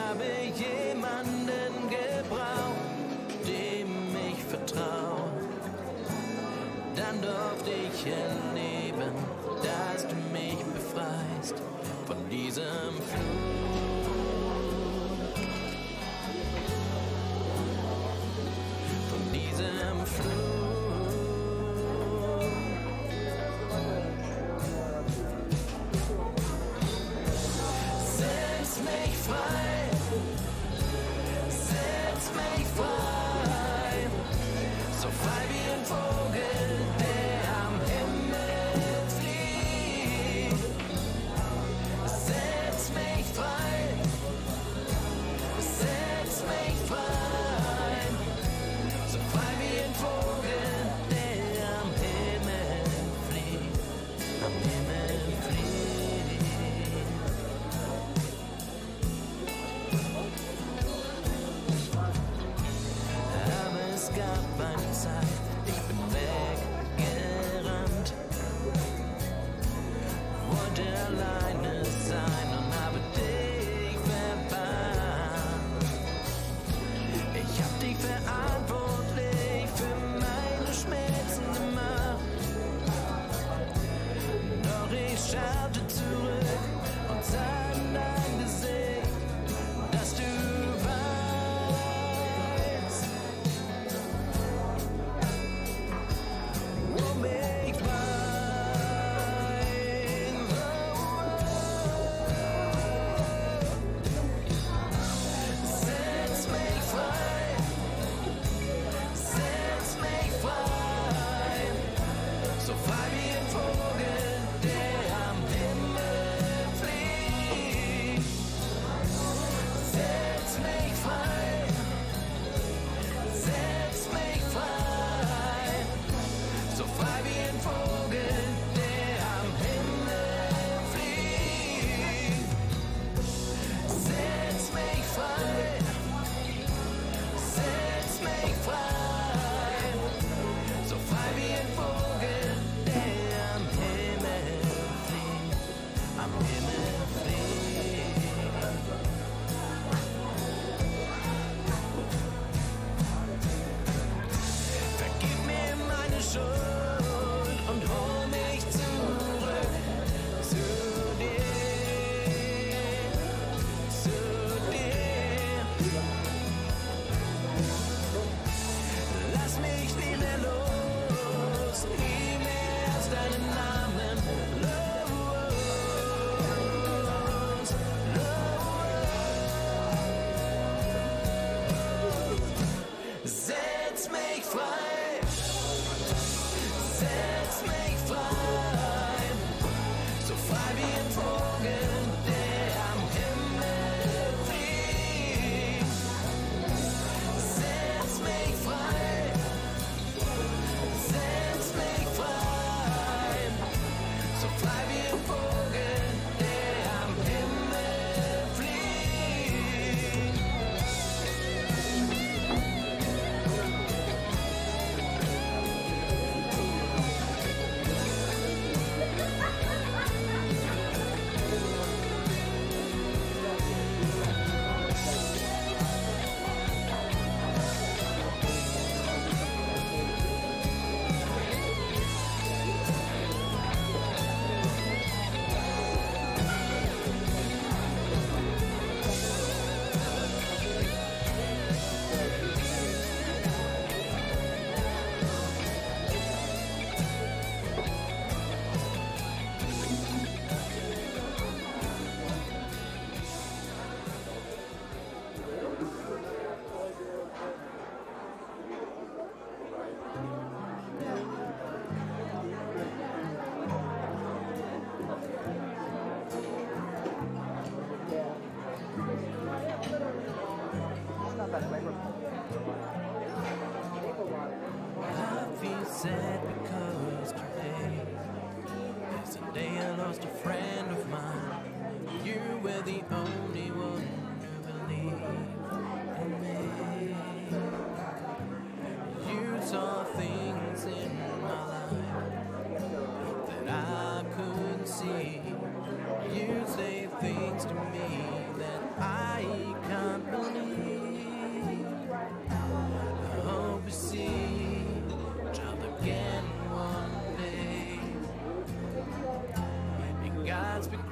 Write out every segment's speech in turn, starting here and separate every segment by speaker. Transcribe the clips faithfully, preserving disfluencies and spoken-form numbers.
Speaker 1: habe jemanden gebraucht, dem ich vertraue. Dann durfte ich erleben, dass du mich befreist von diesem Fluch. Von diesem Fluch. Setz mich frei, setz mich frei, so frei wie ein Vogel, der am Himmel fliegt. Setz mich frei, setz mich frei, so frei wie ein Vogel, der am Himmel fliegt, am Himmel fliegt. Aber es gab eine Zeit, ich bin weggerannt, wollte alleine sein und habe dich verbannt. Ich hab dich verantwortlich für meine Schmerzen gemacht, doch ich schaute zurück und sah in dein Gesicht, dass du weißt, um mich wein. Setz mich frei, setz mich frei, so frei wie ein Vogel, der am Himmel fliegt. Setz mich frei, setz mich frei, so frei wie ein Vogel, der am Himmel fliegt. Setz mich frei, setz mich frei, so frei wie ein Vogel, der am Himmel fliegt, am Himmel fliegt. Vergib mir meine Schuld und hol mich zurück zu dir, zu dir. Lass mich nie mehr los, nie mehr als deinen Namen los, los. Setz mich frei, setz mich frei, so frei wie ein Vogel, der am Himmel fliegt.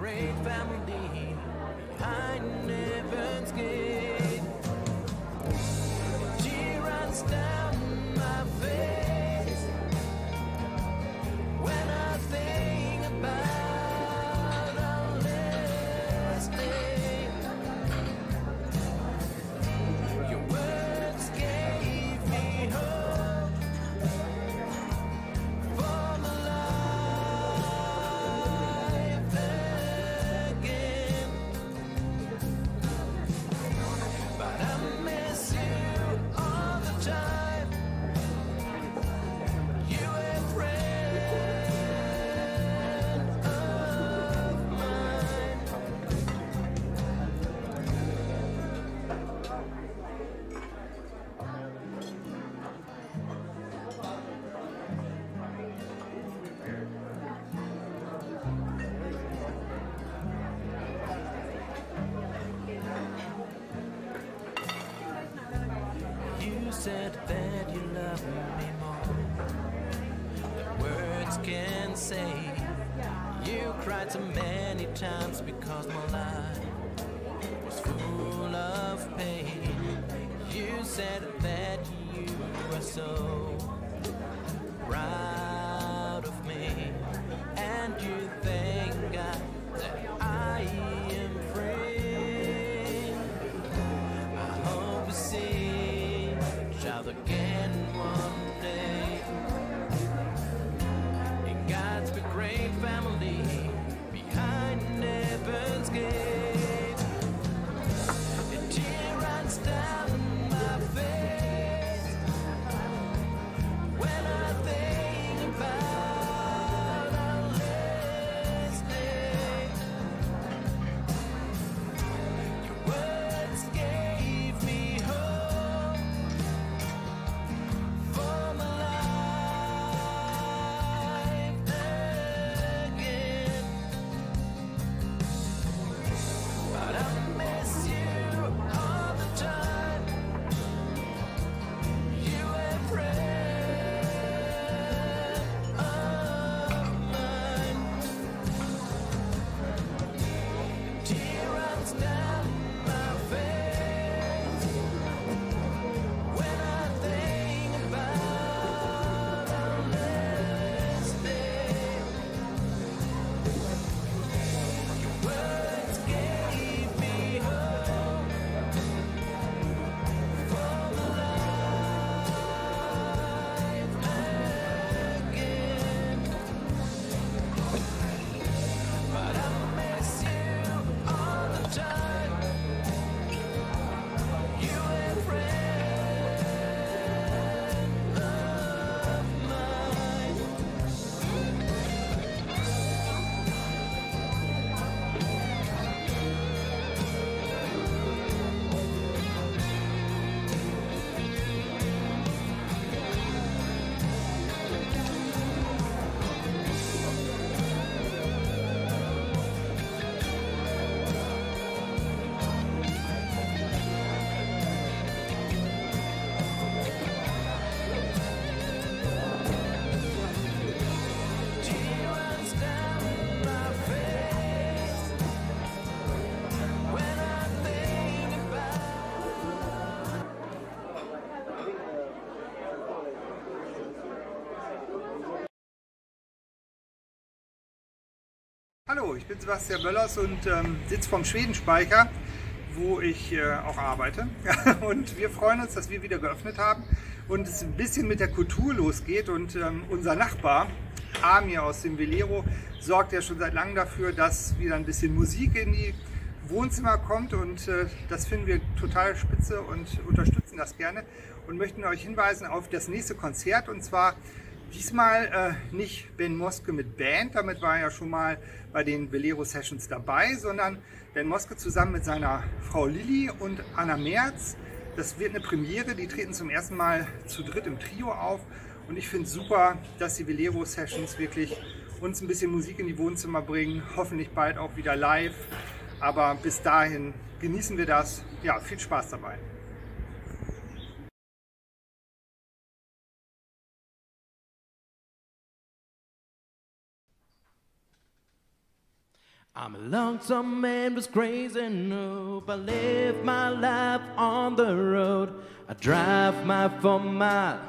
Speaker 1: great family behind heaven's gate. A tear runs down my face when I think about our last day. Your words gave me hope for my life again. But I miss you all the time. You a friend of mine. You said that you love me more than words can say. You cried so many times because my life was full of pain. You said that you were so proud of me, and you thank God that I am free. I hope we see each other again one day in God's big great family behind heaven's gate. A tear runs down my face when I think about our last day. Your words gave me hope for my life again. But I miss you all the time. You a friend of mine. A tear runs down my face when I think about our last day. Your words gave me hope for my life again. But I miss you all the time. You a friend of mine. Tear runs down my face when I think about.
Speaker 2: Hallo, ich bin Sebastian Böllers und ähm, sitze vom Schwedenspeicher, wo ich äh, auch arbeite. Und wir freuen uns, dass wir wieder geöffnet haben und es ein bisschen mit der Kultur losgeht. Und ähm, unser Nachbar, Amir aus dem Velero, sorgt ja schon seit langem dafür, dass wieder ein bisschen Musik in die Wohnzimmer kommt. Und äh, das finden wir total spitze und unterstützen das gerne. Und möchten euch hinweisen auf das nächste Konzert, und zwar diesmal äh, nicht Ben Moske mit Band, damit war er ja schon mal bei den Velero Sessions dabei, sondern Ben Moske zusammen mit seiner Frau Lilly und Anna Merz. Das wird eine Premiere, die treten zum ersten Mal zu dritt im Trio auf, und ich finde es super, dass die Velero Sessions wirklich uns ein bisschen Musik in die Wohnzimmer bringen, hoffentlich bald auch wieder live, aber bis dahin genießen wir das. Ja, viel Spaß dabei.
Speaker 1: I'm a lonesome man who's crazy, nope. I live my life on the road. I drive my four miles.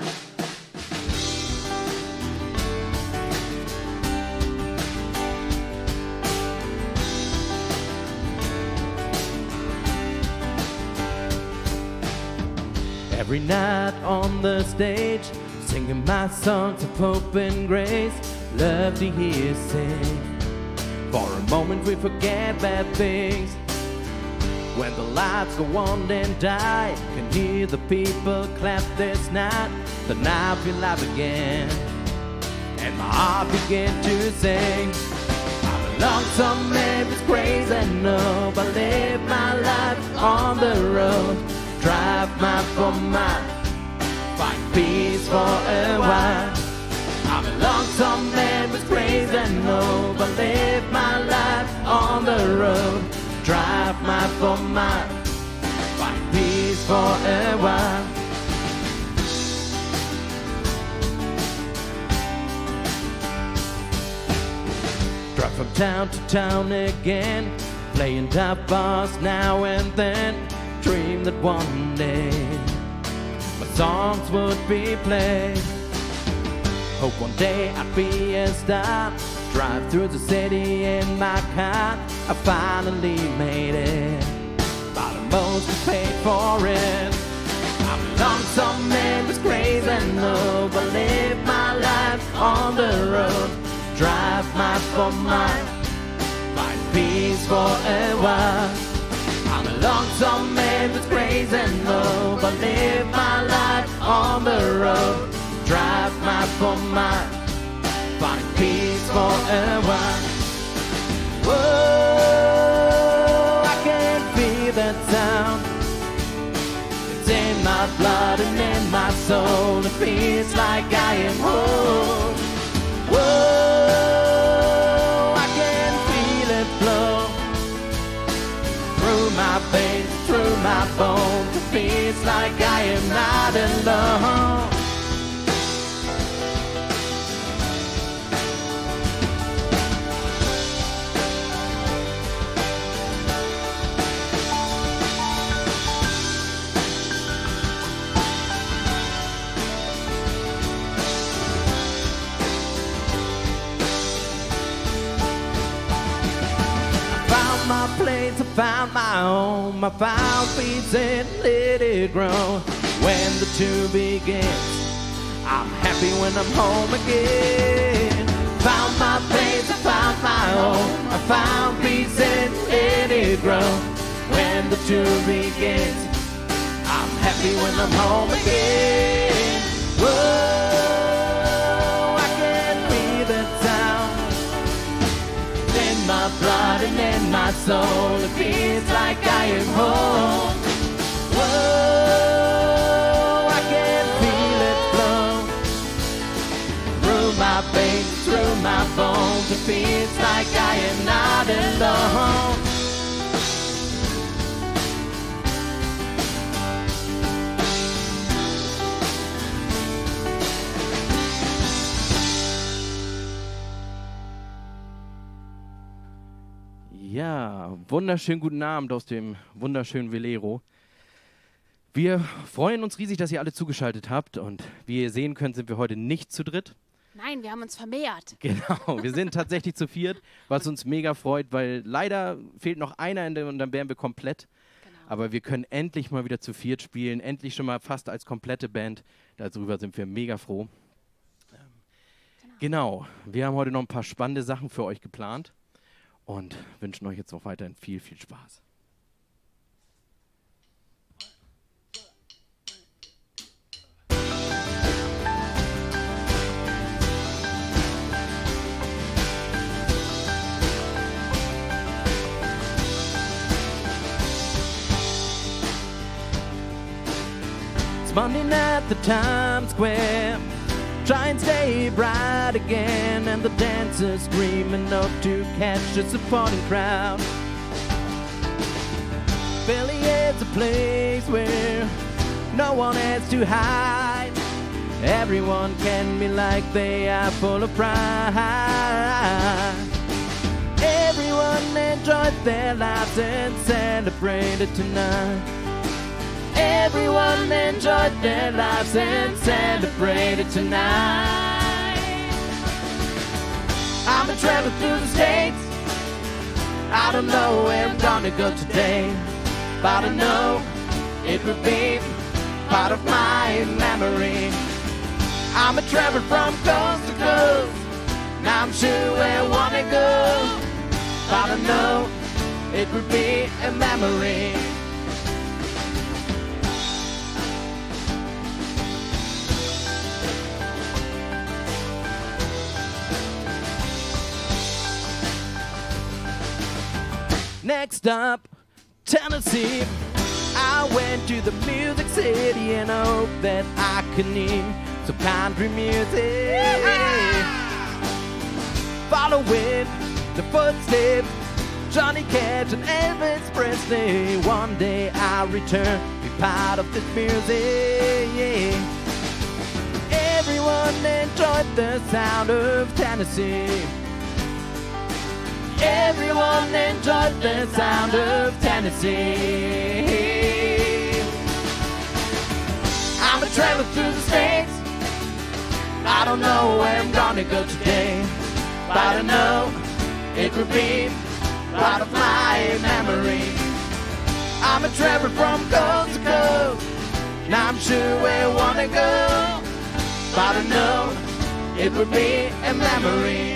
Speaker 1: Every night on the stage, singing my songs of hope and grace. Love to hear sing. For a moment we forget bad things. When the lights go on and die, can hear the people clap this night. The night we live again, and my heart began to sing. I'm a lonesome man who's crazy, and no, I live my life on the road. Drive my four miles, find peace for a while. I'm a lonesome man who's crazy, and no, but live my life on the road. Drive my four miles, find peace for a while. Drive from town to town again, playing dive bars now and then. Dream that one day my songs would be played. Hope one day I'd be a star. Drive through the city in my car. I finally made it, but the most I paid for it. I'm a lonesome man who's crazy, no, but live my life on the road. Drive my four miles, find peace for a while. I'm a lonesome man who's crazy, no, but live my life on the road. Drive my four miles, find peace for a while. Whoa, I can feel that sound. It's in my blood and in my soul. It feels like I am home. Whoa, I can feel it flow through my veins, through my bones. It feels like I am not alone. My place, I found my home. I found peace and let it grow. When the tour begins, I'm happy when I'm home again. Found my place, I found my home. I found peace and let it grow. When the tour begins, I'm happy when I'm home again. Whoa, I can feel that sound in my blood and in my soul. It feels like I am home. Whoa, I can feel it flow through my veins, through my bones. It feels like I am not alone.
Speaker 3: Ja, wunderschönen guten Abend aus dem wunderschönen Velero. Wir freuen uns riesig, dass ihr alle zugeschaltet habt, und wie ihr sehen könnt, sind wir heute nicht zu dritt.
Speaker 4: Nein, wir haben uns vermehrt.
Speaker 3: Genau, wir sind tatsächlich zu viert, was uns mega freut, weil leider fehlt noch einer und dann wären wir komplett.
Speaker 4: Genau.
Speaker 3: Aber wir können endlich mal wieder zu viert spielen, endlich schon mal fast als komplette Band. Darüber sind wir mega froh. Genau, wir haben heute noch ein paar spannende Sachen für euch geplant und wünschen euch jetzt noch weiterhin viel, viel Spaß.
Speaker 1: It's Monday night at the Times Square. Try and stay bright again, and the dancers screaming up to catch the supporting crowd. Philly is a place where no one has to hide. Everyone can be like they are full of pride.
Speaker 3: Everyone enjoyed their lives and celebrated tonight. Everyone enjoyed their lives and celebrated tonight. I've been traveling through the States. I don't know where I'm gonna go today, but I know it will be part of my memory. I'm a traveler from coast to coast. Now I'm sure where I wanna go, but I know it will be a memory. Next up, Tennessee. I went to the music city and hoped that I could need some country music. Following the footsteps, Johnny Cash and Elvis Presley. One day I'll return, be part of this music. Yeah. Everyone enjoyed the sound of Tennessee. Everyone enjoyed the sound of Tennessee. I'm a traveler through the States. I don't know where I'm gonna go today, but I know it will be part of my memory. I'm a traveler from coast to coast. Now I'm sure where I wanna go, but I know it will be a memory.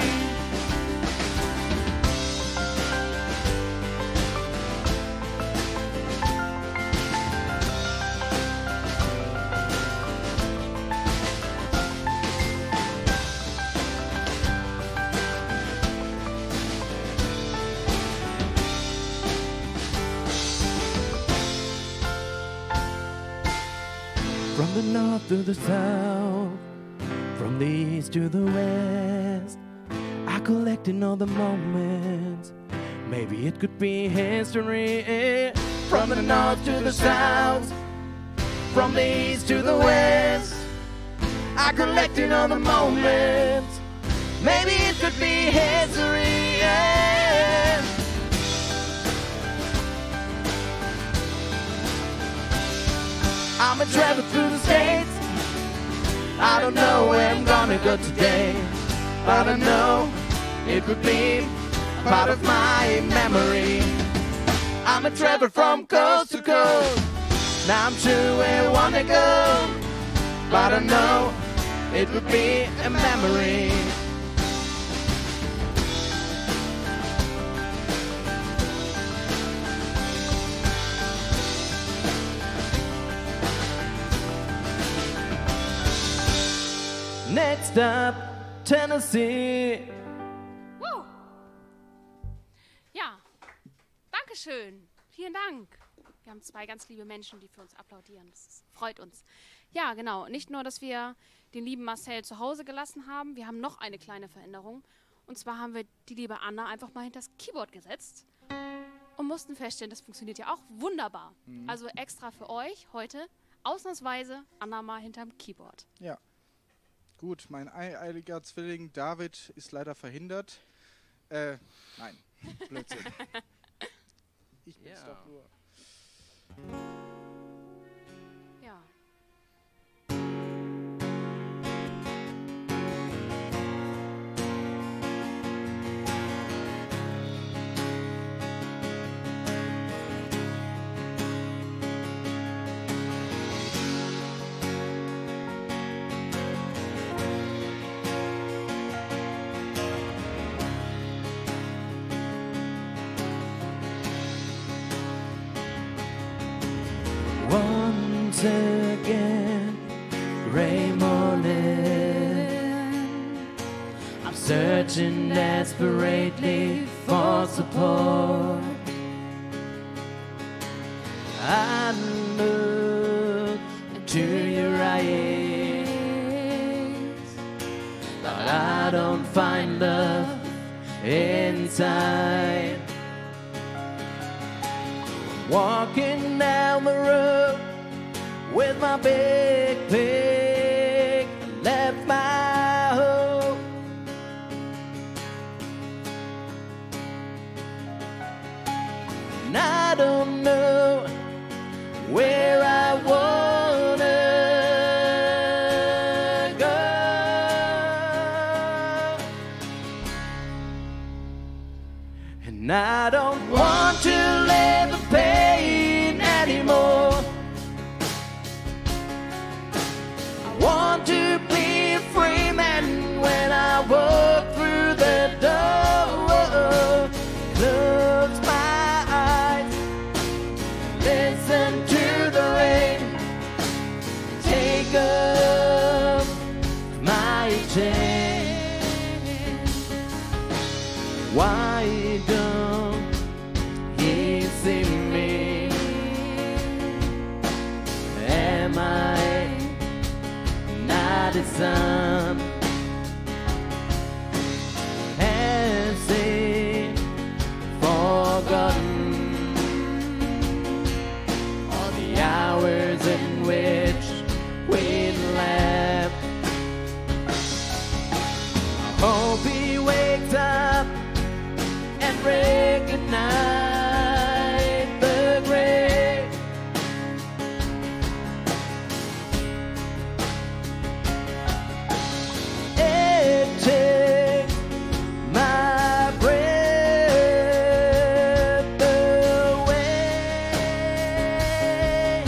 Speaker 3: From the north to the south, from the east to the west, I collected all the moments. Maybe it could be history. From the north to the south, from the east to the west, I collected all the moments. Maybe it could be history. Yeah. I'm a traveler through the States. I don't know where I'm gonna go today, but I know it would be part of my memory. I'm a traveler from coast to coast. Now I'm sure where I wanna go, but I know it would be a memory. Next up, Tennessee.
Speaker 4: Woo. Ja, Dankeschön. Vielen Dank. Wir haben zwei ganz liebe Menschen, die für uns applaudieren. Das ist, freut uns. Ja, genau. Nicht nur, dass wir den lieben Marcel zu Hause gelassen haben, wir haben noch eine kleine Veränderung. Und zwar haben wir die liebe Anna einfach mal hinter das Keyboard gesetzt und mussten feststellen, das funktioniert ja auch wunderbar. Mhm. Also extra für euch heute ausnahmsweise Anna mal hinterm Keyboard.
Speaker 5: Ja. Gut, mein eiliger Zwilling David ist leider verhindert. Äh, nein, Blödsinn. Ich bin's
Speaker 3: Ja.
Speaker 5: doch nur.
Speaker 4: Ja.
Speaker 3: Once again, gray morning, I'm searching desperately for support. I look into your eyes, but I don't find love inside. Walking down the road with my big pick, left my hope the sun and say forgotten all the hours in which we laughed. I hope he wakes up and recognize the grave. It takes my breath away,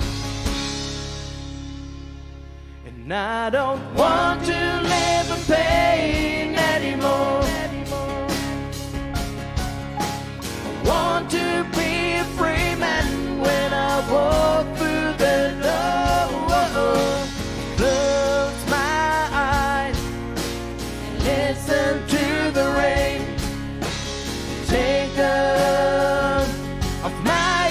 Speaker 3: and I don't want to live in pain anymore. Want to be a free man when I walk through the door. Close my eyes and listen to the rain. Take off of my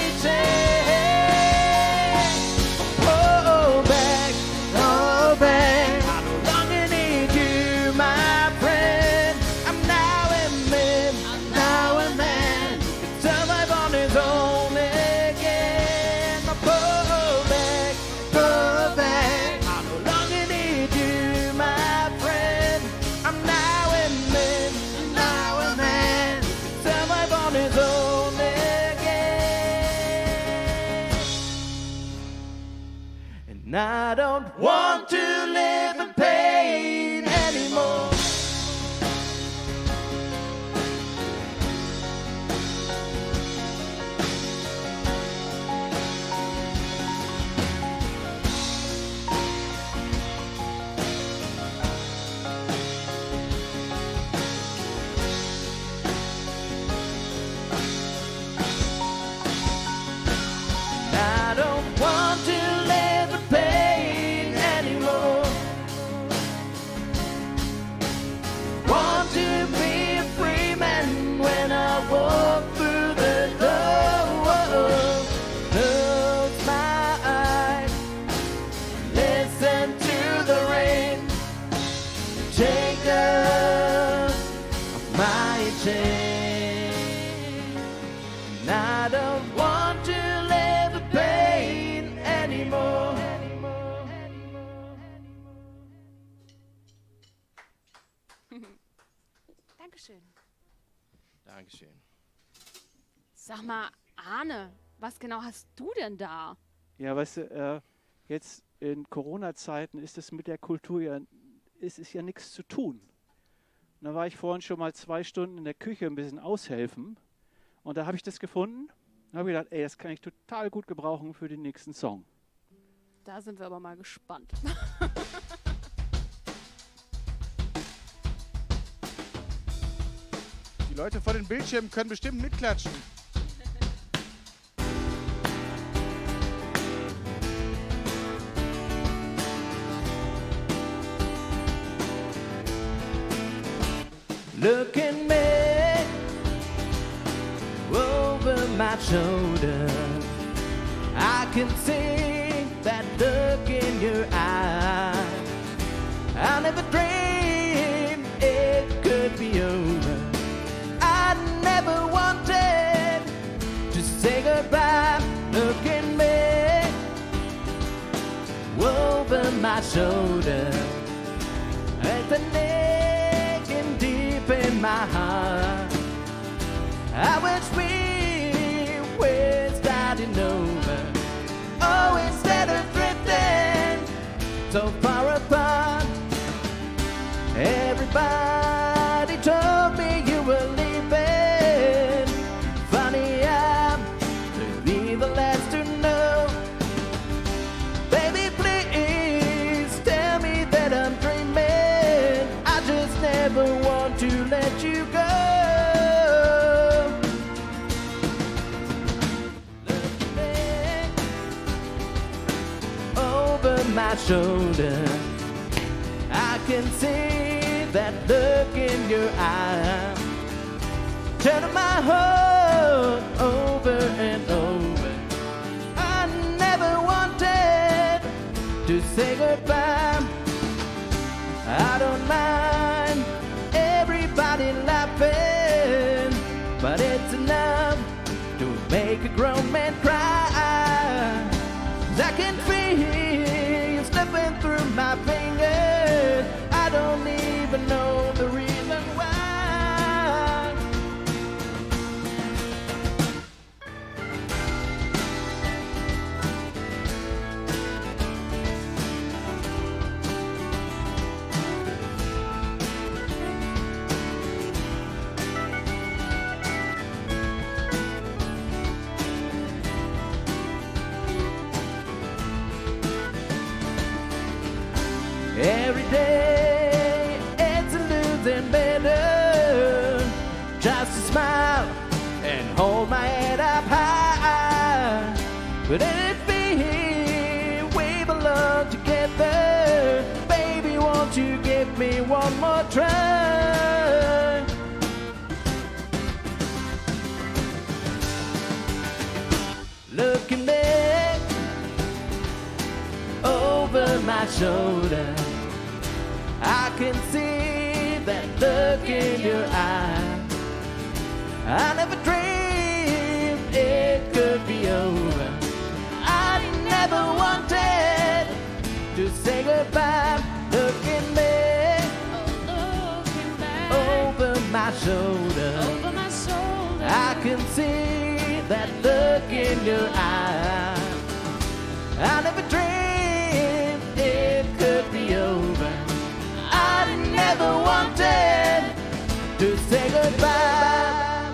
Speaker 3: chain. Oh, back, oh, back. I no longer need you, my friend. I'm now a man, I'm now a man. Survive on his own again. My pull back, pull back. I no longer need you, my friend. I'm now a man, I'm now a man. Survive on his own again. And I don't want to live in pain anymore. I don't want to live in pain anymore. Want to be a free man when I walk through the door. Close my eyes, listen to the rain. Take off my chain. And I don't want to live in pain anymore.
Speaker 4: Dankeschön.
Speaker 3: Dankeschön.
Speaker 4: Sag mal, Arne, was genau hast du denn da?
Speaker 5: Ja, weißt du, äh, jetzt in Corona-Zeiten ist es mit der Kultur ja, ist es ja nichts zu tun. Und da war ich vorhin schon mal zwei Stunden in der Küche ein bisschen aushelfen und da habe ich das gefunden und habe gedacht, ey, das kann ich total gut gebrauchen für den nächsten Song.
Speaker 4: Da sind wir aber mal gespannt.
Speaker 5: Die Leute vor den Bildschirmen können bestimmt mitklatschen.
Speaker 3: Look at me over my shoulder. I can see that look in your eye. I never dreamed it could be over. I never wanted to say goodbye. Look at me over my shoulder. It's a aching deep in my heart. I wish we were starting over. Oh, instead of drifting so far apart. Everybody told me you were leaving. Funny, I'm to be the last to know. Baby, please tell me that I'm dreaming. I just never want to let you go. Look back over my shoulder. I can see that look in your eye. Turning my heart over and over. I never wanted to say goodbye. I can feel you slipping through my fingers. I don't even know the reason why. Every day it's a losing battle. Just to smile and hold my head up high. But if we wave along together, baby, won't you give me one more try? Looking back over my shoulder, I can see that look in your eye. I never dreamed it could be over. I never wanted to say goodbye. Looking back,
Speaker 4: Oh, looking back
Speaker 3: over my shoulder,
Speaker 4: over my shoulder.
Speaker 3: I can see that look in your eye. I never dreamed it could be over. I never wanted to say goodbye.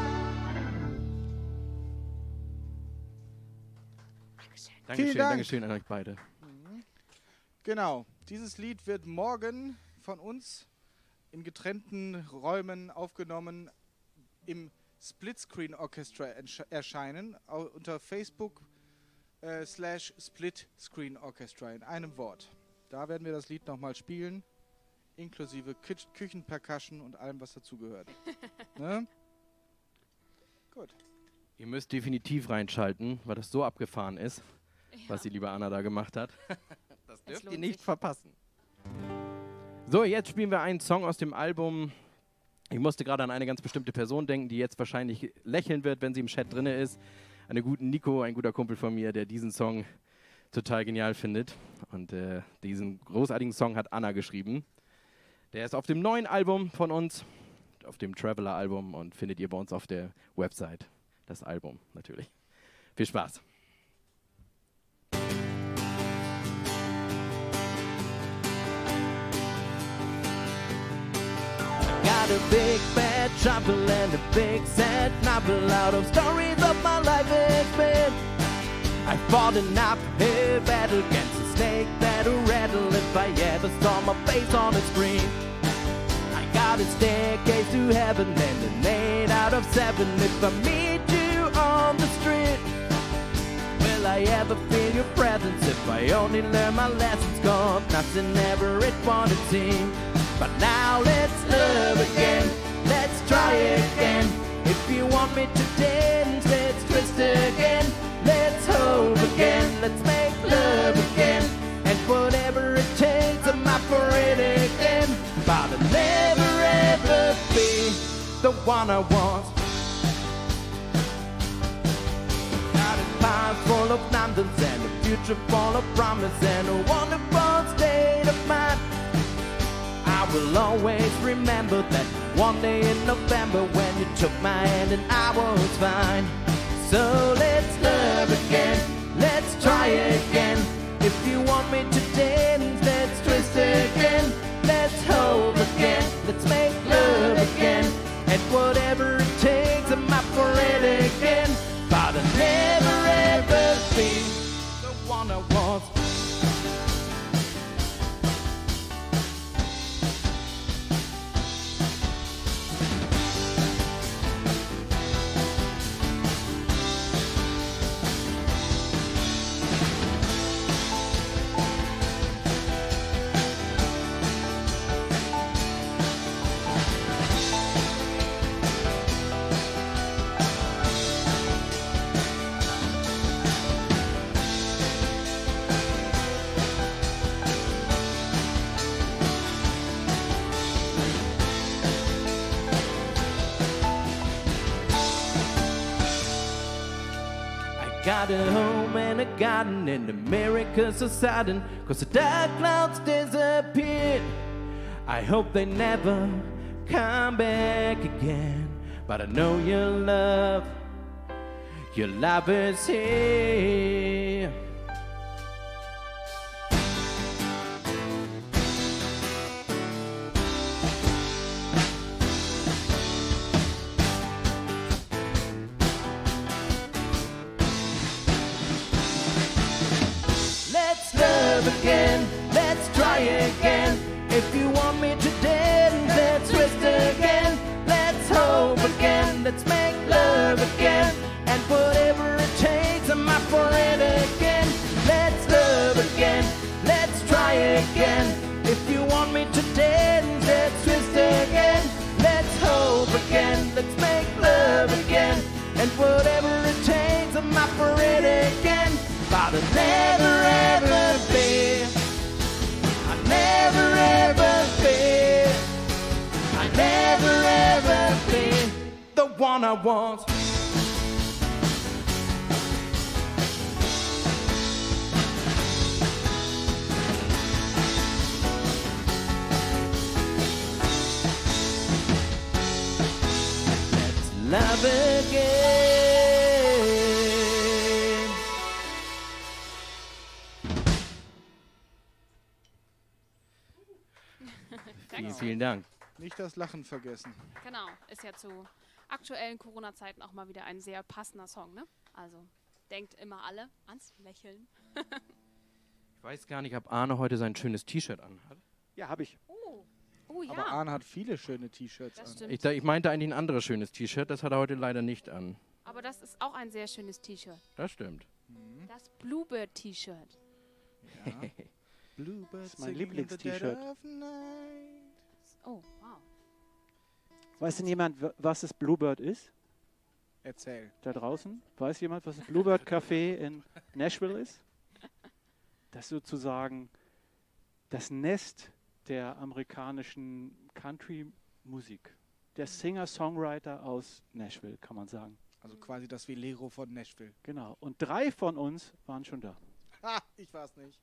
Speaker 6: Dankeschön,
Speaker 2: Dank.
Speaker 6: Dankeschön an euch beide.
Speaker 2: Genau, dieses Lied wird morgen von uns in getrennten Räumen aufgenommen im Splitscreen Orchestra erscheinen, au- unter Facebook äh, slash Splitscreen Orchestra in einem Wort. Da werden wir das Lied nochmal spielen, inklusive Kü- Küchenpercussion und allem, was dazugehört. Ne? Gut.
Speaker 6: Ihr müsst definitiv reinschalten, weil das so abgefahren ist,
Speaker 4: Ja.
Speaker 6: was die liebe Anna da gemacht hat. Das dürft
Speaker 4: lohnt
Speaker 6: ihr nicht
Speaker 4: sich.
Speaker 6: verpassen. So, jetzt spielen wir einen Song aus dem Album. Ich musste gerade an eine ganz bestimmte Person denken, die jetzt wahrscheinlich lächeln wird, wenn sie im Chat drin ist. Einen guten Nico, ein guter Kumpel von mir, der diesen Song total genial findet. Und äh, diesen großartigen Song hat Anna geschrieben. Der ist auf dem neuen Album von uns, auf dem Traveler-Album, und findet ihr bei uns auf der Website. Das Album natürlich. Viel Spaß.
Speaker 3: Got a big bad trouble and a big sad novel out of stories of my life it's been. I fought an uphill battle against a snake that'll rattle if I ever saw my face on a screen. I got a staircase to heaven and an eight out of seven if I meet you on the street. Will I ever feel your presence if I only learn my lessons? Gone, nothing ever it what it seemed. But now let's love again, let's try again. If you want me to dance, let's twist again. Let's hope again, let's make love again. And whatever it takes, I'm up for it again. But I'll never ever be the one I want. Got a past full of nonsense and a future full of promise and a wonderful state of mind. I will always remember that one day in November when you took my hand and I was fine. So let's love again, let's try again. If you want me to dance, let's twist again. Let's hope again, let's make love again. And whatever it takes, I'm up for it again. But I'll never ever be the one I was. got a home and a garden, and America's so sudden, cause the dark clouds disappeared. I hope they never come back again, but I know your love, your love is here. Let's love again, let's try again. If you want me to dance, let's twist again. Let's hope again, let's make love again. And whatever it takes, I'm up for it again. Let's love again, let's try again. If you want me to dance, let's twist again. Let's hope again, let's make love again. And whatever it takes, I'm up for it again. But I'll never ever be, I'll never ever be, I'll never ever be the one I want. Let's love again. Vielen, vielen Dank.
Speaker 7: Nicht das Lachen vergessen.
Speaker 4: Genau, ist ja zu aktuellen Corona-Zeiten auch mal wieder ein sehr passender Song, ne? Also denkt immer alle ans Lächeln.
Speaker 6: Ich weiß gar nicht, ob Arne heute sein schönes T-Shirt anhat.
Speaker 5: Ja, habe ich.
Speaker 4: Oh, oh ja.
Speaker 7: Aber Arne hat viele schöne T-Shirts
Speaker 4: Das
Speaker 7: an.
Speaker 4: stimmt.
Speaker 6: Ich, da- ich meinte eigentlich ein anderes schönes T-Shirt, das hat er heute leider nicht an.
Speaker 4: Aber das ist auch ein sehr schönes T-Shirt.
Speaker 6: Das stimmt.
Speaker 4: Das Bluebird-T-Shirt.
Speaker 7: Bluebird
Speaker 5: Das ist mein
Speaker 7: singing in the dead
Speaker 5: Lieblings-T-Shirt.
Speaker 7: of night.
Speaker 4: Oh, wow.
Speaker 5: Weiß denn jemand, w- was das Bluebird ist?
Speaker 7: Erzähl.
Speaker 5: Da draußen? Weiß jemand, was das Bluebird Café in Nashville ist? Das ist sozusagen das Nest der amerikanischen Country-Musik. Der Singer-Songwriter aus Nashville, kann man sagen.
Speaker 7: Also quasi das Velero von Nashville.
Speaker 5: Genau. Und drei von uns waren schon da.
Speaker 7: Ha, ich war's nicht.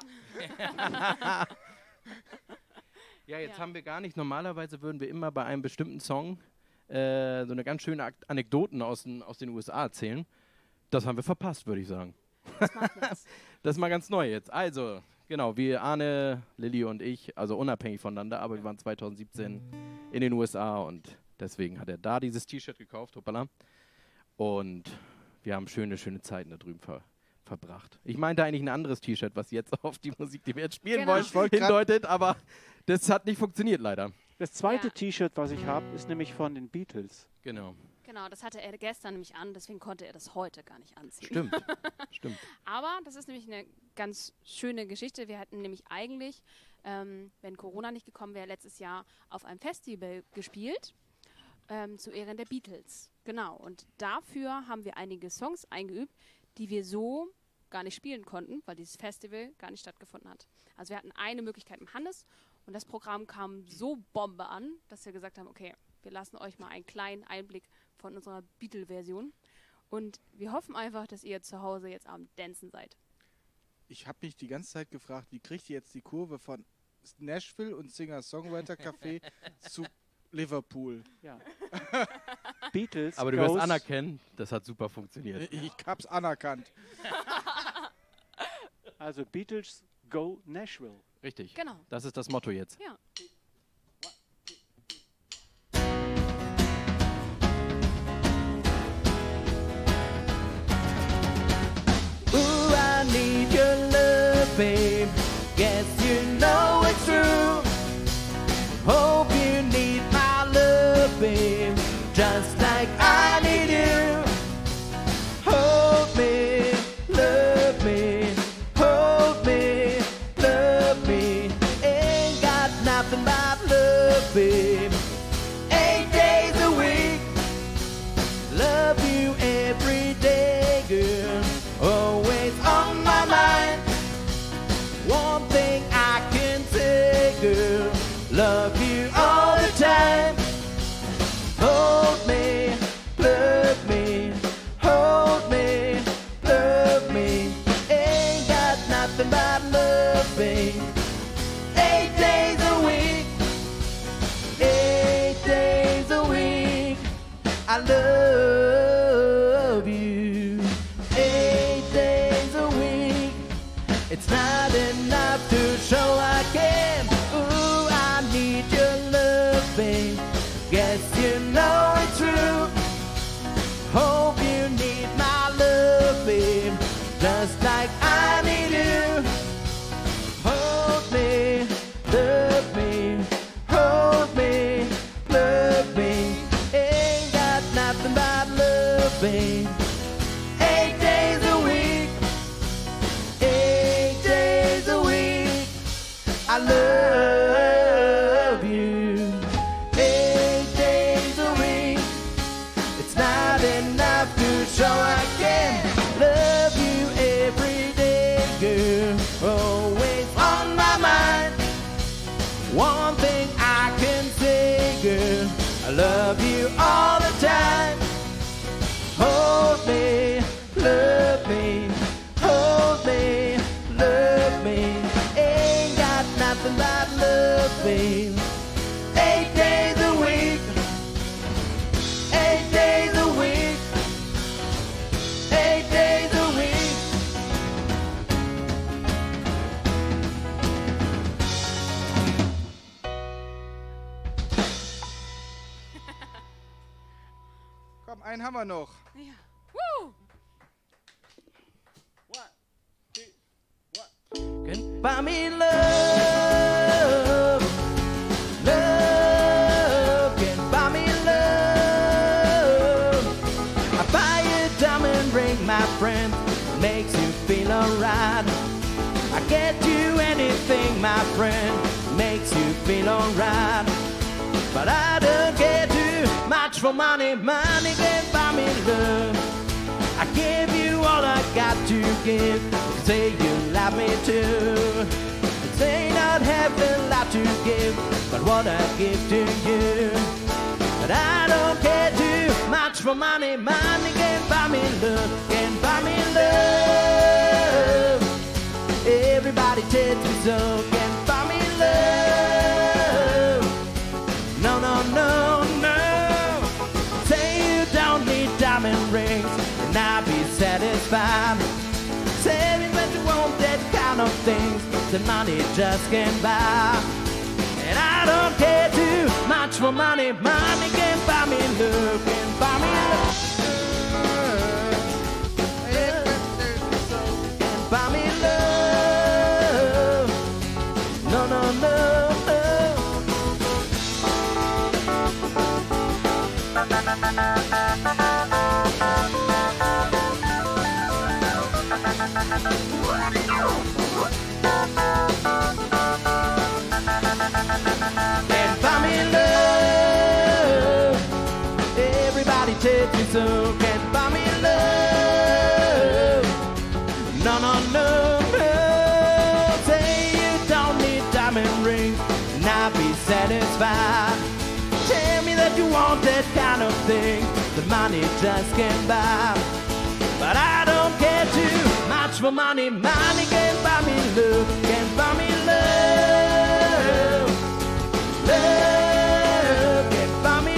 Speaker 6: Ja, jetzt
Speaker 4: Ja.
Speaker 6: haben wir gar nicht, normalerweise würden wir immer bei einem bestimmten Song äh, so eine ganz schöne Ak- Anekdoten aus den, aus den U S A erzählen. Das haben wir verpasst, würde ich sagen.
Speaker 4: Das macht nichts.
Speaker 6: Das ist mal ganz neu jetzt. Also, genau, wie Arne, Lilly und ich, also unabhängig voneinander, aber wir waren zwanzig siebzehn in den U S A und deswegen hat er da dieses T-Shirt gekauft, hoppala. Und wir haben schöne, schöne Zeiten da drüben ver verbracht. Ich meinte eigentlich ein anderes T-Shirt, was jetzt auf die Musik, die wir jetzt spielen
Speaker 4: Genau.
Speaker 6: wollen,
Speaker 7: Ich wollt grad-
Speaker 6: hindeutet, aber das hat nicht funktioniert leider.
Speaker 5: Das zweite
Speaker 4: Ja.
Speaker 5: T-Shirt, was ich habe, ist nämlich von den Beatles.
Speaker 6: Genau.
Speaker 4: Genau, das hatte er gestern nämlich an, deswegen konnte er das heute gar nicht anziehen.
Speaker 6: Stimmt. Stimmt.
Speaker 4: Aber das ist nämlich eine ganz schöne Geschichte. Wir hatten nämlich eigentlich, ähm, wenn Corona nicht gekommen wäre, letztes Jahr auf einem Festival gespielt, ähm, zu Ehren der Beatles. Genau, und dafür haben wir einige Songs eingeübt, die wir so gar nicht spielen konnten, weil dieses Festival gar nicht stattgefunden hat. Also wir hatten eine Möglichkeit im Hannes und das Programm kam so Bombe an, dass wir gesagt haben, okay, wir lassen euch mal einen kleinen Einblick von unserer Beatle-Version. Und wir hoffen einfach, dass ihr zu Hause jetzt am Dancen seid.
Speaker 7: Ich habe mich die ganze Zeit gefragt, wie kriegt ihr jetzt die Kurve von Nashville und Singer-Songwriter-Café zu Liverpool?
Speaker 5: Ja. Beatles.
Speaker 6: Aber du wirst
Speaker 5: goes-
Speaker 6: anerkennen, das hat super funktioniert.
Speaker 7: Ich hab's anerkannt.
Speaker 5: Also Beatles go Nashville.
Speaker 6: Richtig.
Speaker 4: Genau.
Speaker 6: Das ist das Motto jetzt.
Speaker 4: Ja.
Speaker 3: Ooh, I need your love, babe. Guess you know it's true. Hope you need my love, babe. Just like I need you. Hold me, love me. Hold me, love me. Ain't got nothing but nothing but love, babe. Eight days a week, eight days a week, I love you. Eight days a week, it's not enough to show I care. Ooh, I need your love, babe. Guess you know it's true. Hope you need my love, babe, just like I need you. Hold me, love me, hold me, love me. Ain't got nothing but love, babe. Eight days a week, eight days a week, I love you. Eight days a week, it's not enough to show I can love you every day, girl. Always on my mind. One thing I can say, girl, I love you all the time. Hold me, love me, hold me, love me. Ain't got nothing but love, babe. Eight days a week, eight days a week, eight days a week.
Speaker 7: Komm, einen haben wir noch.
Speaker 4: Ja. Woo!
Speaker 3: Can buy me love, love, can buy me love. I buy you a diamond ring, my friend, makes you feel alright. I get you anything, my friend, makes you feel alright. But I don't get too much for money, money can buy me love. I give you all I got to give. You say you love me too. You say not have a lot to give, but what I give to you. But I don't care too much for money. Money can buy me love, can buy me love. Everybody tells me so, can buy me love. No, no, no, no. Say you don't need diamond rings, and I'll be satisfied. Say me that you want that kind of things that money just can't buy. And I don't care too much for money. Money can buy me love, can buy me love. Can buy me love. No, no, no, no. Can buy me love. Everybody tells me so. Can buy me love. No, no, no, no. Say you don't need diamond rings, and I'll be satisfied. Tell me that you want that kind of thing that money just can't buy. But I don't care too much for money. Money can buy me love, can buy me love. Love can buy me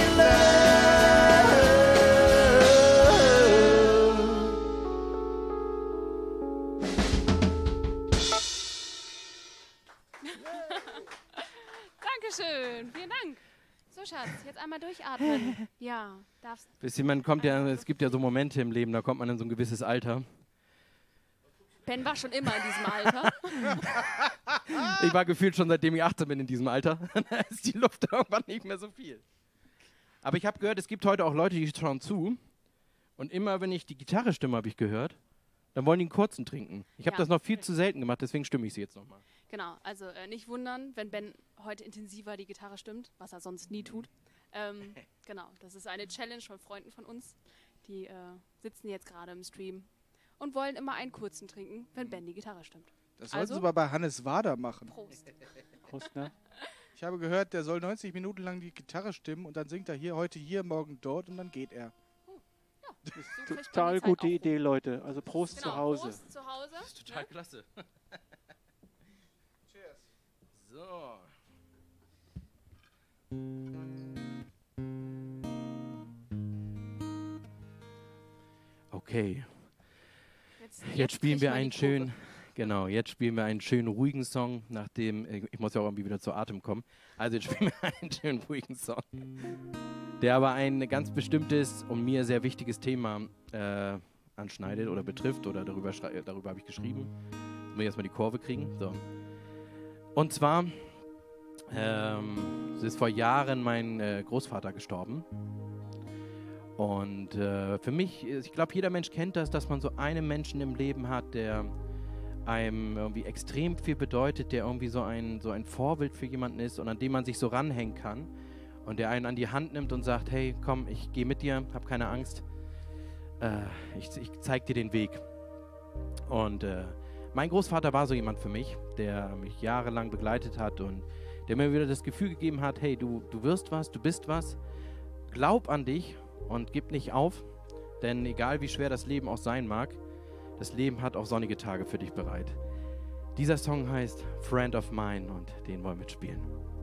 Speaker 4: Dankeschön, vielen Dank. So, Schatz, jetzt einmal durchatmen. Ja, darfst.
Speaker 6: Bisschen, man kommt ja, es gibt ja so Momente im Leben, da kommt man in so ein gewisses Alter.
Speaker 4: Ben war schon immer in diesem Alter.
Speaker 6: Ich war gefühlt schon seitdem ich achtzehn bin in diesem Alter. Da ist die Luft irgendwann nicht mehr so viel. Aber ich habe gehört, es gibt heute auch Leute, die schauen zu. Und immer, wenn ich die Gitarre stimme, habe ich gehört, dann wollen die einen kurzen trinken. Ich habe
Speaker 4: Ja.
Speaker 6: das noch viel zu selten gemacht, deswegen stimme ich sie jetzt nochmal.
Speaker 4: Genau, also äh, nicht wundern, wenn Ben heute intensiver die Gitarre stimmt, was er sonst nie tut. Ähm, genau, das ist eine Challenge von Freunden von uns. Die äh, sitzen jetzt gerade im Stream und wollen immer einen kurzen trinken, wenn Ben die Gitarre stimmt.
Speaker 7: Das sollten
Speaker 4: Also?
Speaker 7: Sie aber bei Hannes Wader machen.
Speaker 4: Prost.
Speaker 5: Prost, ne?
Speaker 7: Ich habe gehört, der soll neunzig Minuten lang die Gitarre stimmen und dann singt er hier, heute hier, morgen dort und dann geht er.
Speaker 4: So kriegt man
Speaker 5: Total
Speaker 4: die Zeit
Speaker 5: gute
Speaker 4: auch
Speaker 5: Idee,
Speaker 4: rum.
Speaker 5: Leute. Also Prost
Speaker 4: Genau,
Speaker 5: zu Hause.
Speaker 4: Prost zu Hause.
Speaker 6: Das ist total klasse. So. Okay.
Speaker 4: Jetzt,
Speaker 6: Jetzt spielen
Speaker 4: kriegt
Speaker 6: wir
Speaker 4: man
Speaker 6: einen
Speaker 4: die
Speaker 6: schönen,
Speaker 4: Kurve.
Speaker 6: genau, jetzt spielen wir einen schönen ruhigen Song, nachdem, ich muss ja auch irgendwie wieder zu Atem kommen. Also jetzt spielen wir einen schönen ruhigen Song, der aber ein ganz bestimmtes und mir sehr wichtiges Thema äh, anschneidet oder betrifft oder darüber, schrei- darüber habe ich geschrieben. Jetzt muss ich erstmal die Kurve kriegen. So. Und zwar ähm, es ist vor Jahren mein äh, Großvater gestorben. Und äh, für mich, ich glaube, jeder Mensch kennt das, dass man so einen Menschen im Leben hat, der einem irgendwie extrem viel bedeutet, der irgendwie so ein, so ein Vorbild für jemanden ist und an dem man sich so ranhängen kann und der einen an die Hand nimmt und sagt, hey, komm, ich gehe mit dir, hab keine Angst, äh, ich, ich zeig dir den Weg. Und äh, mein Großvater war so jemand für mich, der mich jahrelang begleitet hat und der mir wieder das Gefühl gegeben hat, hey, du, du wirst was, du bist was, glaub an dich und gib nicht auf, denn egal wie schwer das Leben auch sein mag, das Leben hat auch sonnige Tage für dich bereit. Dieser Song heißt Friend of Mine und den wollen wir mitspielen.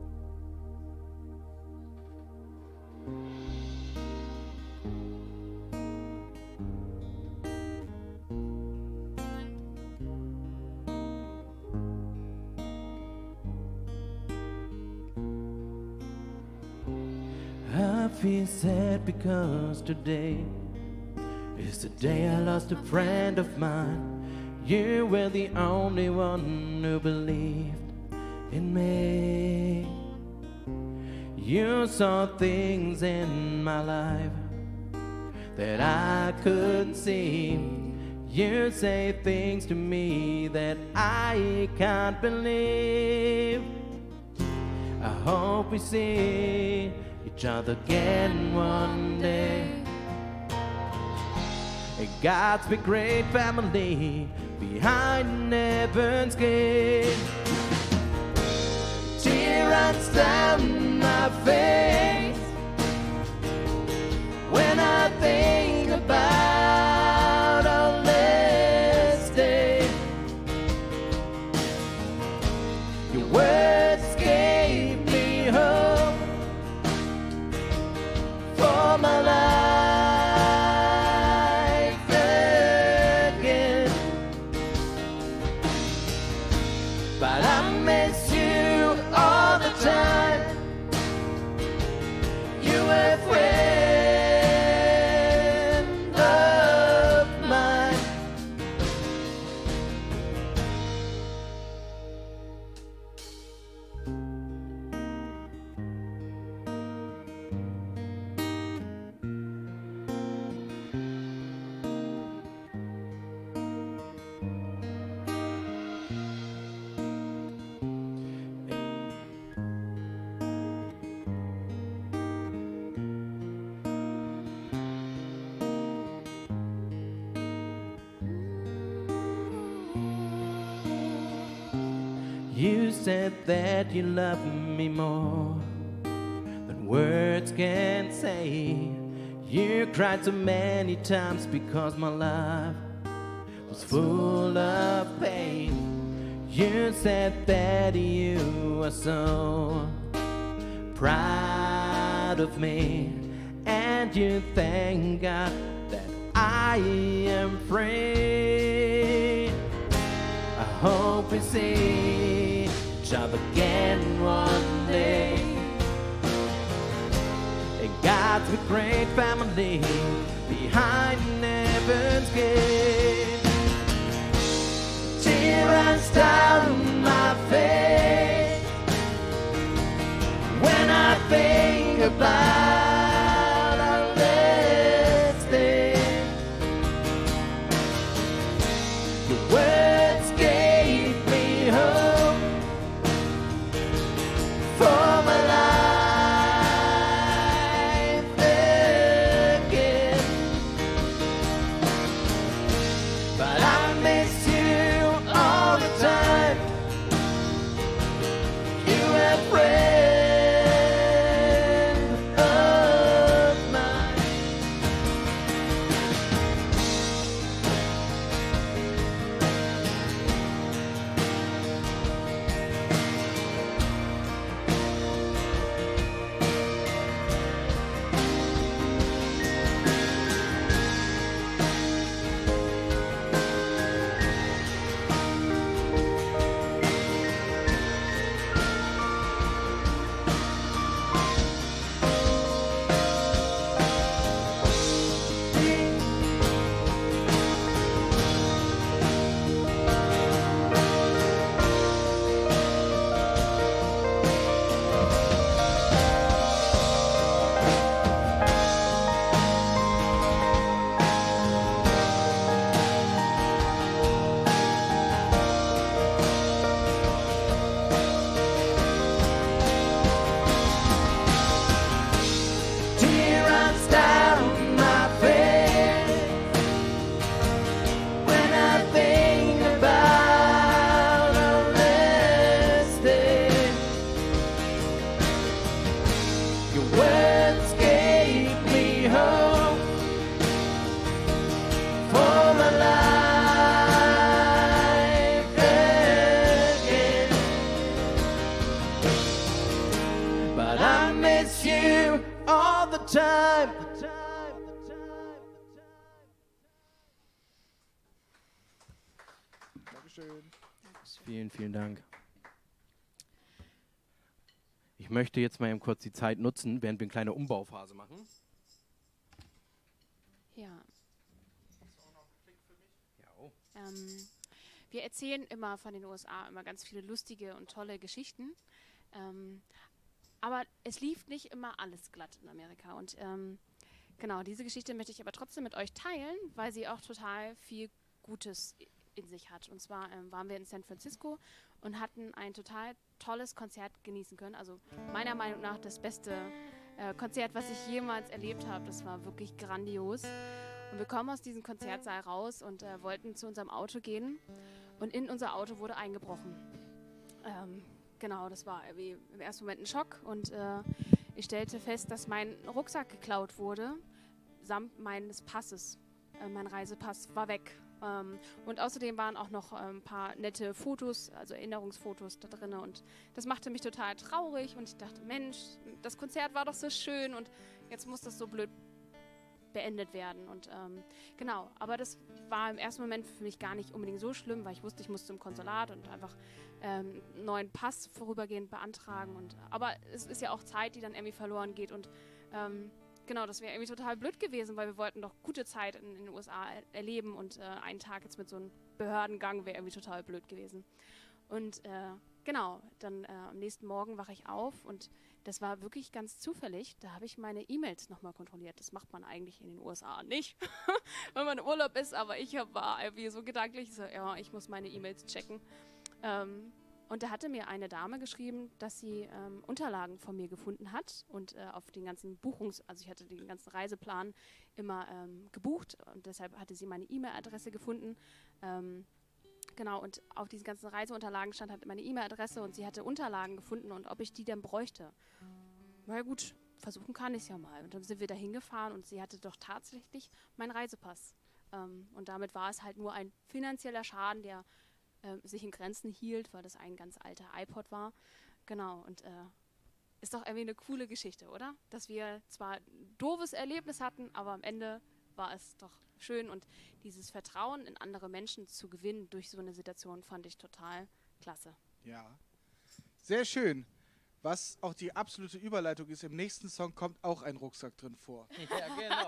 Speaker 6: I feel sad because today is the day I lost a friend of mine. You were the only one who believed in me. You saw things in my life that I couldn't see. You say things to me that I can't believe. I hope we see each other again one day. God's big great family behind heaven's gate. Tear runs down my face when I think about our last day. Your words gave me hope for my life. But I miss you all the time. You were a friend of mine. You said that you love me more than words can say. You cried so many times because my life was full of pain. You said that you were so proud of me, and you thank God that I am free. I hope we see each other again one day. And God's a great family behind heaven's gate. Tear runs down my face when I think about our last day. Your words gave me hope for my life again.
Speaker 7: Dankeschön.
Speaker 4: Dankeschön.
Speaker 6: Vielen, vielen Dank. Ich möchte jetzt mal eben kurz die Zeit nutzen, während wir eine kleine Umbauphase machen.
Speaker 4: Ja. Ähm, wir erzählen immer von den U S A immer ganz viele lustige und tolle Geschichten. Ähm, aber es lief nicht immer alles glatt in Amerika. Und ähm, genau, diese Geschichte möchte ich aber trotzdem mit euch teilen, weil sie auch total viel Gutes in sich hat. Und zwar ähm, waren wir in San Francisco und hatten ein total tolles Konzert genießen können. Also meiner Meinung nach das beste äh, Konzert, was ich jemals erlebt habe. Das war wirklich grandios. Und wir kommen aus diesem Konzertsaal raus und äh, wollten zu unserem Auto gehen. Und in unser Auto wurde eingebrochen. Ähm, genau, das war irgendwie im ersten Moment ein Schock. Und äh, ich stellte fest, dass mein Rucksack geklaut wurde, samt meines Passes. Äh, mein Reisepass war weg. Ähm, und außerdem waren auch noch ein ähm, paar nette Fotos, also Erinnerungsfotos da drin. Und das machte mich total traurig. Und ich dachte, Mensch, das Konzert war doch so schön und jetzt muss das so blöd beendet werden. Und ähm, genau, aber das war im ersten Moment für mich gar nicht unbedingt so schlimm, weil ich wusste, ich musste zum Konsulat und einfach ähm, einen neuen Pass vorübergehend beantragen. Und, aber es ist ja auch Zeit, die dann irgendwie verloren geht. Und ähm, genau, das wäre irgendwie total blöd gewesen, weil wir wollten doch gute Zeit in, in den U S A er erleben und äh, einen Tag jetzt mit so einem Behördengang wäre irgendwie total blöd gewesen. Und äh, genau, dann äh, am nächsten Morgen wache ich auf und das war wirklich ganz zufällig. Da habe ich meine E-Mails nochmal kontrolliert. Das macht man eigentlich in den U S A nicht, wenn man im Urlaub ist. Aber ich hab, war irgendwie so gedanklich, so, ja, ich muss meine E-Mails checken. Ähm, und da hatte mir eine Dame geschrieben, dass sie ähm, Unterlagen von mir gefunden hat und äh, auf den ganzen Buchungs-, also ich hatte den ganzen Reiseplan immer ähm, gebucht und deshalb hatte sie meine E-Mail-Adresse gefunden. Ähm, Genau, und auf diesen ganzen Reiseunterlagen stand halt meine E-Mail-Adresse und sie hatte Unterlagen gefunden und ob ich die denn bräuchte. Na ja, gut, versuchen kann ich es ja mal. Und dann sind wir da hingefahren und sie hatte doch tatsächlich meinen Reisepass. Ähm, und damit war es halt nur ein finanzieller Schaden, der äh, sich in Grenzen hielt, weil das ein ganz alter iPod war. Genau, und äh, ist doch irgendwie eine coole Geschichte, oder? Dass wir zwar ein doofes Erlebnis hatten, aber am Ende war es doch schön und dieses Vertrauen in andere Menschen zu gewinnen durch so eine Situation fand ich total klasse.
Speaker 7: Ja, sehr schön. Was auch die absolute Überleitung ist, im nächsten Song kommt auch ein Rucksack drin vor.
Speaker 6: Ja, genau.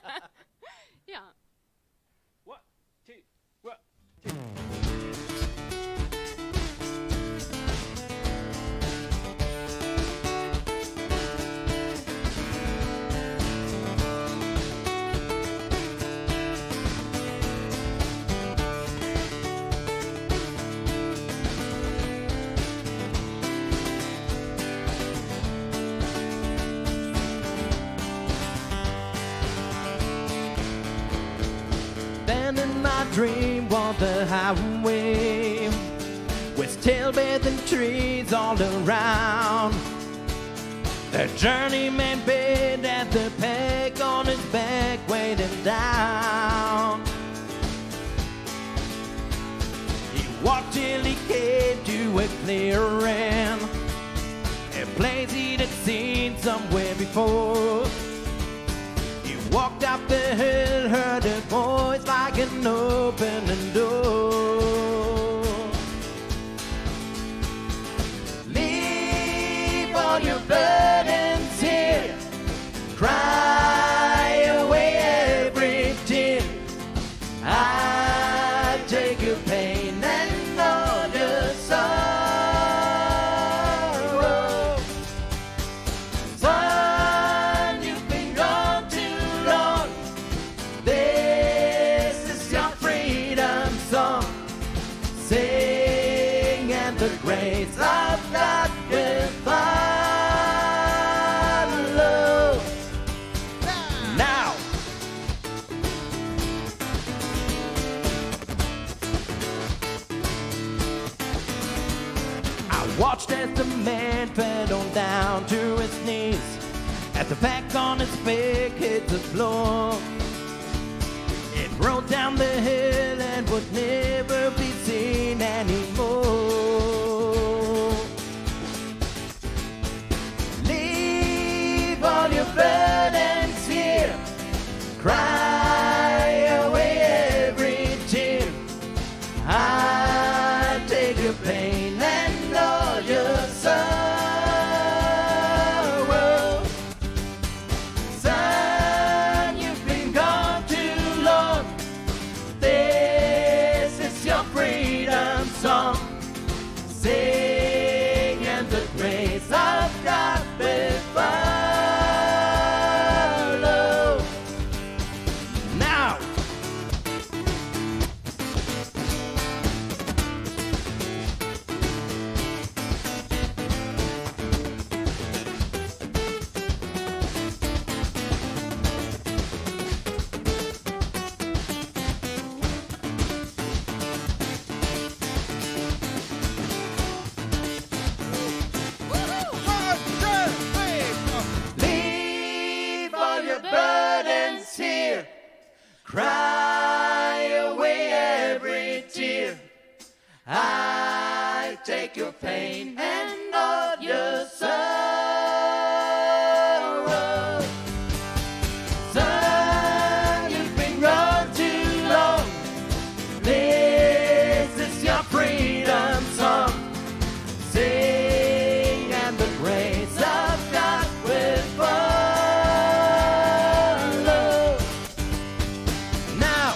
Speaker 4: Ja.
Speaker 5: One, two, one,
Speaker 3: In my dream was the highway with tail-bathing trees all around. The journeyman bent at the peg on his back, waiting down. He walked till he came to a clearing, a place he'd seen somewhere before. Walked up the hill, heard a voice like an opening door. Leave all your burdens here, cry away every tear. I take your pain and all your sorrow. Son, you've been gone too long. This is your freedom song. Sing and the grace of God will follow. Now. I watched as the man fell on down to his knees, as the pack on his back hit the floor. It rolled down the hill and would never be seen anymore. Leave all your burdens here, cry away every tear. I take your pain and all your sorrow. Son, you've been gone too long. This is your freedom song. Sing and the grace of God will follow. Now.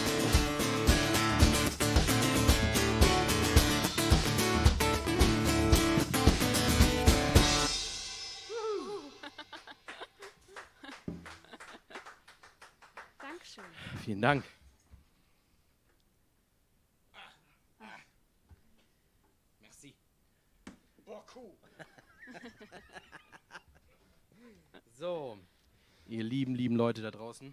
Speaker 4: Dankeschön.
Speaker 6: Vielen Dank. Merci. So, ihr lieben, lieben Leute da draußen.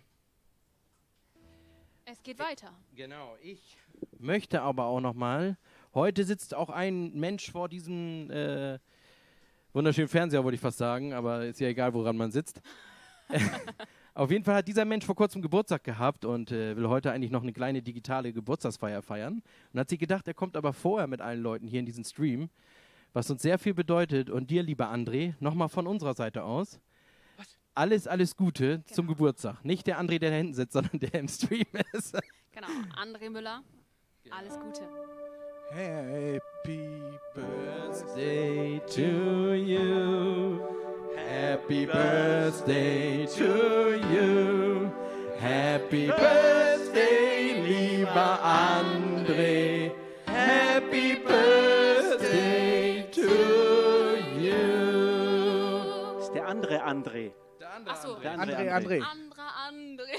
Speaker 4: Es geht weiter.
Speaker 6: Genau, ich möchte aber auch noch mal, heute sitzt auch ein Mensch vor diesem äh, wunderschönen Fernseher, wollte ich fast sagen, aber ist ja egal, woran man sitzt. Auf jeden Fall hat dieser Mensch vor kurzem Geburtstag gehabt und äh, will heute eigentlich noch eine kleine digitale Geburtstagsfeier feiern. Und hat sich gedacht, er kommt aber vorher mit allen Leuten hier in diesen Stream, was uns sehr viel bedeutet. Und dir, lieber André, nochmal von unserer Seite aus, alles, alles Gute
Speaker 4: Genau.
Speaker 6: zum Geburtstag. Nicht der André, der da hinten sitzt, sondern der im Stream ist.
Speaker 4: Genau, André Müller. Alles Gute.
Speaker 7: Happy
Speaker 6: Birthday
Speaker 7: Birthday.
Speaker 6: to you. Happy birthday to you. Happy birthday, lieber André. Happy birthday to you.
Speaker 5: Das ist der andere André.
Speaker 6: Der andere
Speaker 4: Ach so.
Speaker 5: Der
Speaker 7: André, André.
Speaker 4: Anderer André.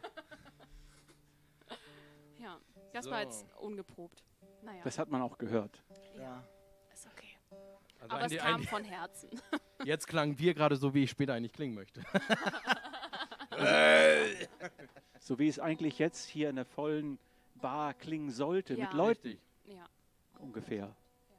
Speaker 4: Ja, das war
Speaker 6: So.
Speaker 4: jetzt ungeprobt. Naja,
Speaker 5: Das hat man auch gehört.
Speaker 4: ja, ist okay.
Speaker 6: Also
Speaker 4: Aber es
Speaker 6: ein-
Speaker 4: kam
Speaker 6: ein-
Speaker 4: von Herzen.
Speaker 6: Jetzt klangen wir gerade so, wie ich später eigentlich klingen möchte.
Speaker 5: So wie es eigentlich jetzt hier in der vollen Bar klingen sollte,
Speaker 4: Ja.
Speaker 5: mit Leuten
Speaker 6: Richtig.
Speaker 4: Ja,
Speaker 5: ungefähr.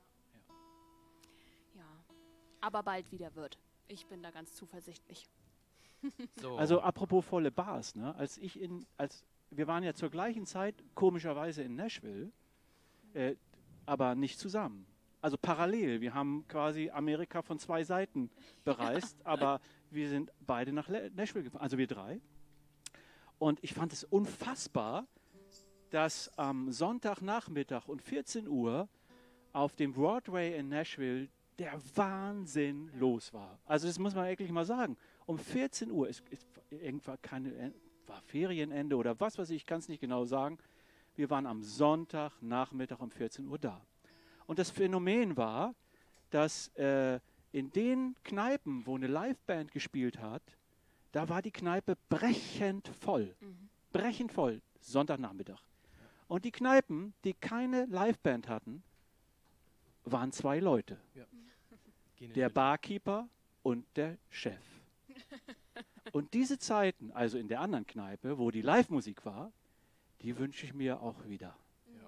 Speaker 4: ja. Aber bald wieder wird. Ich bin da ganz zuversichtlich.
Speaker 6: So.
Speaker 5: Also apropos volle Bars, ne? Als ich in, als wir waren ja zur gleichen Zeit komischerweise in Nashville, äh, aber nicht zusammen. Also parallel. Wir haben quasi Amerika von zwei Seiten bereist, aber wir sind beide nach Le- Nashville gefahren, also wir drei. Und ich fand es unfassbar, dass am Sonntagnachmittag um vierzehn Uhr auf dem Broadway in Nashville der Wahnsinn los war. Also das muss man wirklich mal sagen. Um vierzehn Uhr, es, es irgendwann keine, war Ferienende oder was weiß ich, ich kann es nicht genau sagen. Wir waren am Sonntagnachmittag um vierzehn Uhr da. Und das Phänomen war, dass äh, in den Kneipen, wo eine Liveband gespielt hat, da war die Kneipe brechend voll. Brechend voll, Sonntagnachmittag. Und die Kneipen, die keine Liveband hatten, waren zwei Leute. Der Barkeeper und der Chef. Und diese Zeiten, also in der anderen Kneipe, wo die Live-Musik war, die wünsche ich mir auch wieder.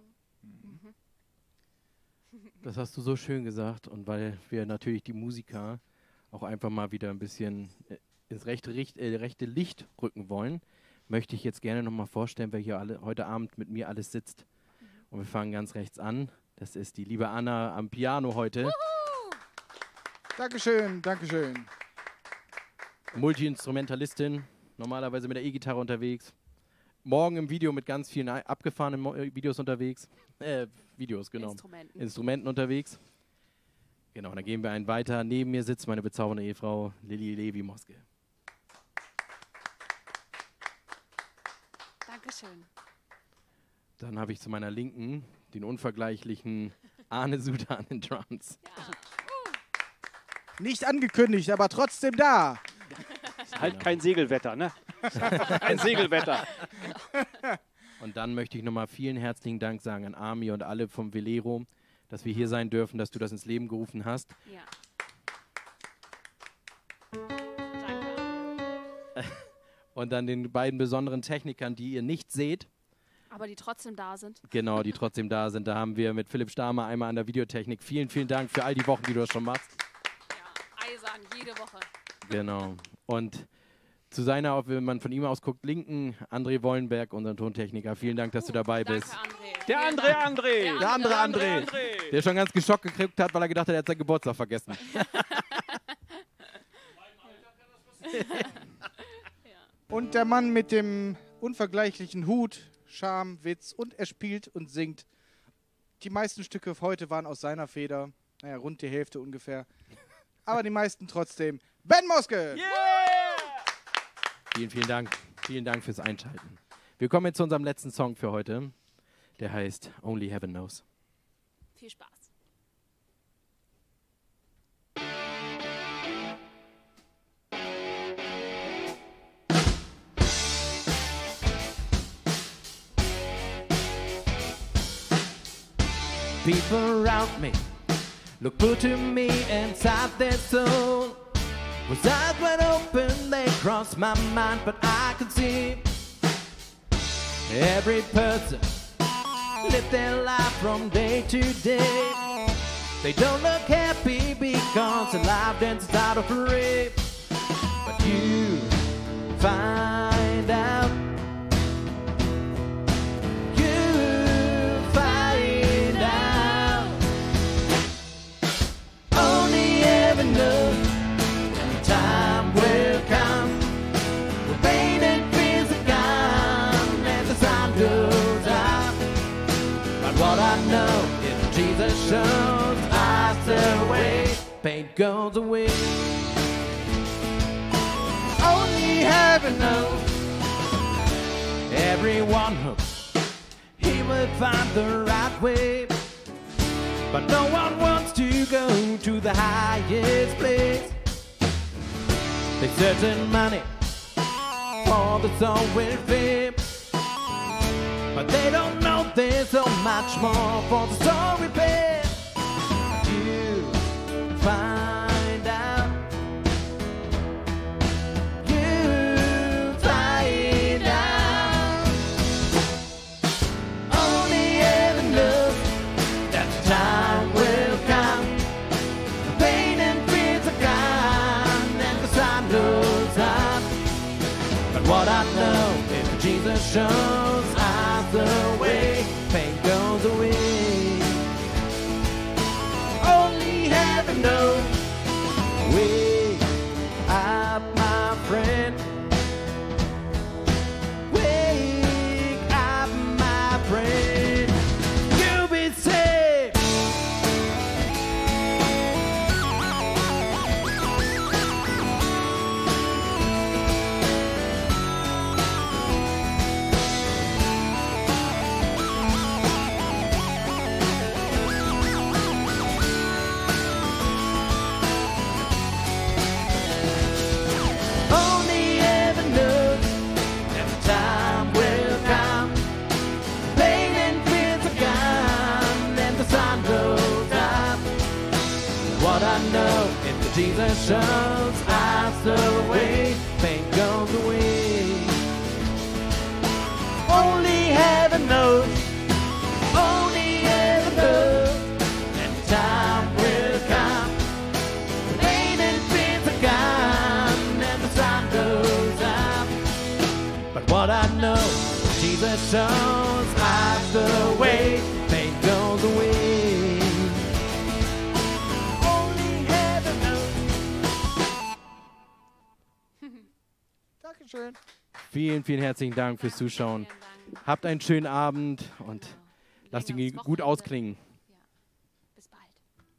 Speaker 6: Das hast du so schön gesagt und weil wir natürlich die Musiker auch einfach mal wieder ein bisschen äh, ins rechte, Richt, äh, rechte Licht rücken wollen, möchte ich jetzt gerne nochmal vorstellen, wer hier alle, heute Abend mit mir alles sitzt. Und wir fangen ganz rechts an. Das ist die liebe Anna am Piano heute.
Speaker 7: Dankeschön, Dankeschön.
Speaker 6: Multi-Instrumentalistin, normalerweise mit der E-Gitarre unterwegs. Morgen im Video mit ganz vielen ei- abgefahrenen Mo äh, Videos unterwegs. Äh, Videos, genau.
Speaker 4: Instrumenten.
Speaker 6: Instrumenten unterwegs. Genau, dann gehen wir einen weiter. Neben mir sitzt meine bezaubernde Ehefrau Lilly Levi-Moske.
Speaker 4: Dankeschön.
Speaker 6: Dann habe ich zu meiner Linken den unvergleichlichen Arne Suter an den Drums.
Speaker 4: Ja.
Speaker 7: Nicht angekündigt, aber trotzdem da.
Speaker 5: Ist halt kein Segelwetter, ne? Ein Segelwetter.
Speaker 6: Und dann möchte ich nochmal vielen herzlichen Dank sagen an Armi und alle vom Velero, dass wir hier sein dürfen, dass du das ins Leben gerufen hast.
Speaker 4: Ja. Danke.
Speaker 6: Und dann den beiden besonderen Technikern, die ihr nicht seht,
Speaker 4: Aber die trotzdem da sind.
Speaker 6: genau, die trotzdem da sind. Da haben wir mit Philipp Stahmer einmal an der Videotechnik. Vielen, vielen Dank für all die Wochen, die du das schon machst.
Speaker 4: Ja, eisern, jede Woche.
Speaker 6: Genau. Und zu seiner, wenn man von ihm aus guckt, linken André Wollenberg, unseren Tontechniker. Vielen Dank, dass du dabei bist.
Speaker 4: Danke, André.
Speaker 5: Der
Speaker 4: Vielen
Speaker 5: andere
Speaker 4: Dank.
Speaker 5: André.
Speaker 6: Der andere André, der schon ganz geschockt gekriegt hat, weil er gedacht hat, er hat seinen Geburtstag vergessen.
Speaker 7: Und der Mann mit dem unvergleichlichen Hut, Charme, Witz und er spielt und singt. Die meisten Stücke heute waren aus seiner Feder. Naja, rund die Hälfte ungefähr. Aber die meisten trotzdem. Ben Moske!
Speaker 5: Yeah!
Speaker 6: Vielen, vielen Dank. Vielen Dank fürs Einschalten. Wir kommen jetzt zu unserem letzten Song für heute. Der heißt Only Heaven Knows.
Speaker 4: Viel Spaß.
Speaker 3: People around me look good to me inside their soul. With eyes wide open, they cross my mind, but I can see every person live their life from day to day. They don't look happy because their life dances out of rape. But you find out. You find out. Only heaven knows when time will come. When pain and fears are gone and the sun goes out. But what I know is Jesus shows us the way. Pain goes away. Only heaven knows. Everyone hopes he will find the right way. But no one wants to go to the highest place. They search in money for the soul with fame. But they don't know there's so much more for the soul we pay. You find out. You find out. Only heaven knows that the time will come. The pain and fears are gone and the sun goes up. But what I know is Jesus shows us the way. Pain goes away. Only heaven knows. Wake up, my friend. Wake up, my friend. You'll be saved. Only heaven knows that the time will come. Pain and fears are gone and the sun goes up. What I know is that Jesus shows us the way. Pain goes away. Only heaven knows. Only heaven knows that the time will come. Pain and fears are gone and the sun goes up. But what I know, Jesus shows us the way. Pain goes away. Only heaven knows.
Speaker 7: Dankeschön.
Speaker 6: Vielen, vielen herzlichen Dank fürs Zuschauen.
Speaker 4: Vielen Dank.
Speaker 6: Habt einen schönen Abend und lasst
Speaker 4: Sehen wir
Speaker 6: ihn
Speaker 4: uns
Speaker 6: gut
Speaker 4: Wochenende.
Speaker 6: ausklingen.
Speaker 4: Ja. Bis bald.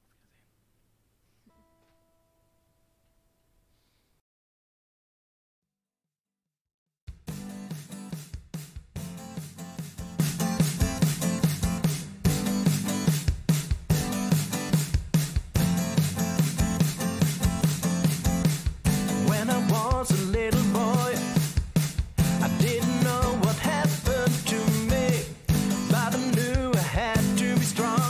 Speaker 3: When I was a little boy, I didn't know what happened to me, but I knew I had to be strong.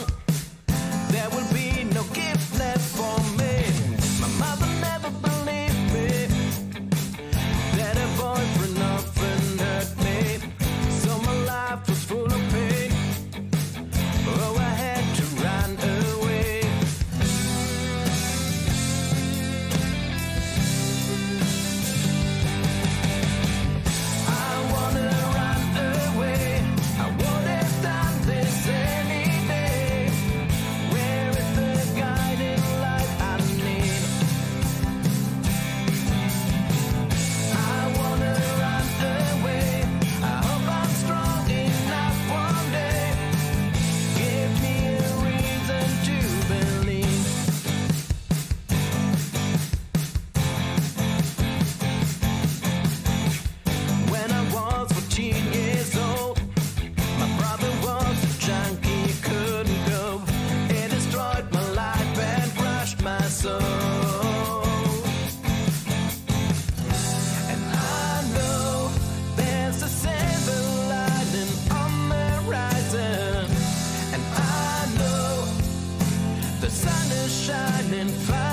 Speaker 1: The sun is shining fine.